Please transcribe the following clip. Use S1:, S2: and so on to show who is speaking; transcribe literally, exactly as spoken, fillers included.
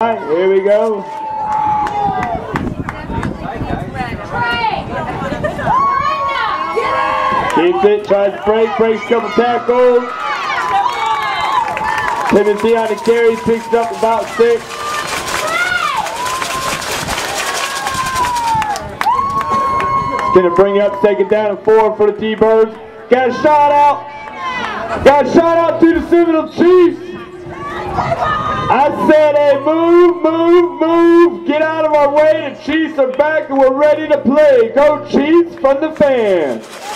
S1: All right, here we go. Keeps it, tries to break, breaks a couple tackles. Timothy on the carry, picks up about six. Gonna bring up second down and four for the T-Birds. Got a shot out. Got a shot out to the Seminole Chiefs. I said, hey, move, move, move. Get out of our way. The Chiefs are back and we're ready to play. Go Chiefs from the fans.